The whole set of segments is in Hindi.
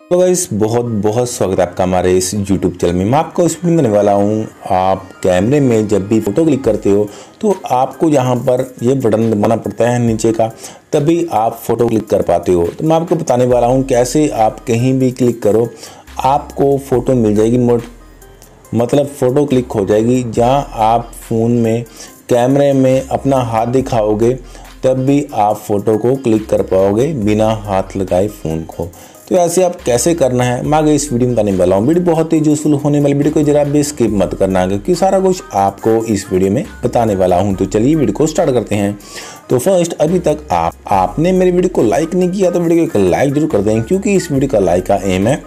तो गाइस बहुत बहुत स्वागत है आपका हमारे इस YouTube चैनल में। मैं आपको इसमें देने वाला हूँ, आप कैमरे में जब भी फ़ोटो क्लिक करते हो तो आपको यहाँ पर ये बटन दबाना पड़ता है नीचे का, तभी आप फ़ोटो क्लिक कर पाते हो। तो मैं आपको बताने वाला हूँ कैसे आप कहीं भी क्लिक करो आपको फ़ोटो मिल जाएगी, मतलब फ़ोटो क्लिक हो जाएगी। जहाँ आप फ़ोन में कैमरे में अपना हाथ दिखाओगे तब भी आप फ़ोटो को क्लिक कर पाओगे बिना हाथ लगाए फ़ोन को। तो ऐसे आप कैसे करना है मैं आगे इस वीडियो में बताने वाला हूँ। वीडियो बहुत ही यूजफुल होने वाली, वीडियो को जरा भी स्किप मत करना क्योंकि सारा कुछ आपको इस वीडियो में बताने वाला हूँ। तो चलिए वीडियो को स्टार्ट करते हैं। तो फर्स्ट, अभी तक आपने मेरी वीडियो को लाइक नहीं किया तो वीडियो को लाइक जरूर कर दें, क्योंकि इस वीडियो का लाइक का एम है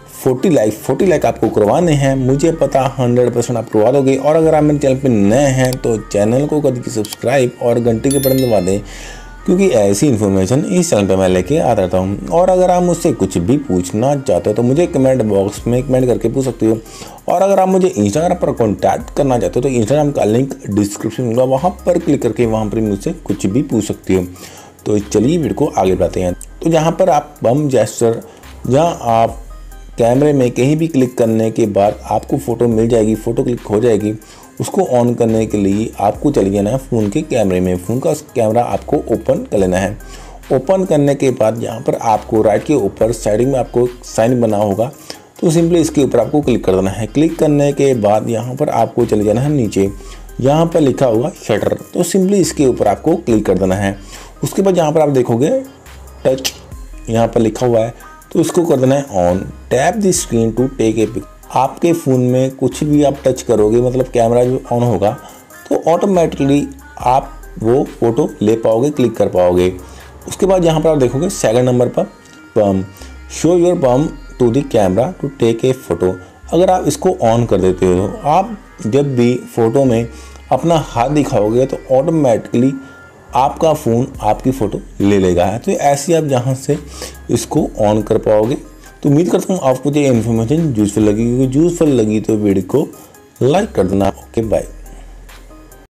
40 लाइक आपको करवाने हैं। मुझे पता 100% आप करवा दोगे। और अगर आप मेरे चैनल पे नए हैं तो चैनल को कर दीजिए सब्सक्राइब और घंटी के बटन दबा दें, क्योंकि ऐसी इन्फॉर्मेशन इस चैनल पे मैं लेके आता रहता हूँ। और अगर आप मुझसे कुछ भी पूछना चाहते हो तो मुझे कमेंट बॉक्स में कमेंट करके पूछ सकते हो। और अगर आप मुझे इंस्टाग्राम पर कॉन्टैक्ट करना चाहते हो तो इंस्टाग्राम का लिंक डिस्क्रिप्शन में, वहाँ पर क्लिक करके वहाँ पर मुझसे कुछ भी पूछ सकते हो। तो चलिए वीडियो को आगे बढ़ाते हैं। तो जहाँ पर आप बम जेस्चर, जहाँ आप कैमरे में कहीं भी क्लिक करने के बाद आपको फ़ोटो मिल जाएगी, फ़ोटो क्लिक हो जाएगी। उसको ऑन करने के लिए आपको चले जाना है फ़ोन के कैमरे में। फ़ोन का कैमरा आपको ओपन कर लेना है। ओपन करने के बाद यहाँ पर आपको राइट के ऊपर साइड में आपको साइन बना होगा, तो सिंपली इसके ऊपर आपको क्लिक कर देना है। क्लिक करने के बाद यहाँ पर आपको चले जाना है नीचे, यहाँ पर लिखा होगा शटर, तो सिंपली इसके ऊपर आपको क्लिक कर देना है। उसके बाद यहाँ पर आप देखोगे टच यहाँ पर लिखा हुआ है, तो इसको कर देना है on. Tap the screen to take a pic. आपके फ़ोन में कुछ भी आप टच करोगे, मतलब कैमरा जो ऑन होगा, तो ऑटोमेटिकली आप वो फ़ोटो ले पाओगे, क्लिक कर पाओगे। उसके बाद यहाँ पर आप देखोगे सेकंड नंबर पर palm, show your palm to the camera to take a photo. अगर आप इसको ऑन कर देते हो, आप जब भी फ़ोटो में अपना हाथ दिखाओगे तो ऑटोमेटिकली आपका फ़ोन आपकी फ़ोटो ले लेगा है। तो ऐसे आप जहाँ से इसको ऑन कर पाओगे। तो उम्मीद करता हूँ आपको ये इन्फॉर्मेशन यूजफुल लगी। यूजफुल लगी तो वीडियो को लाइक कर देना। Okay bye.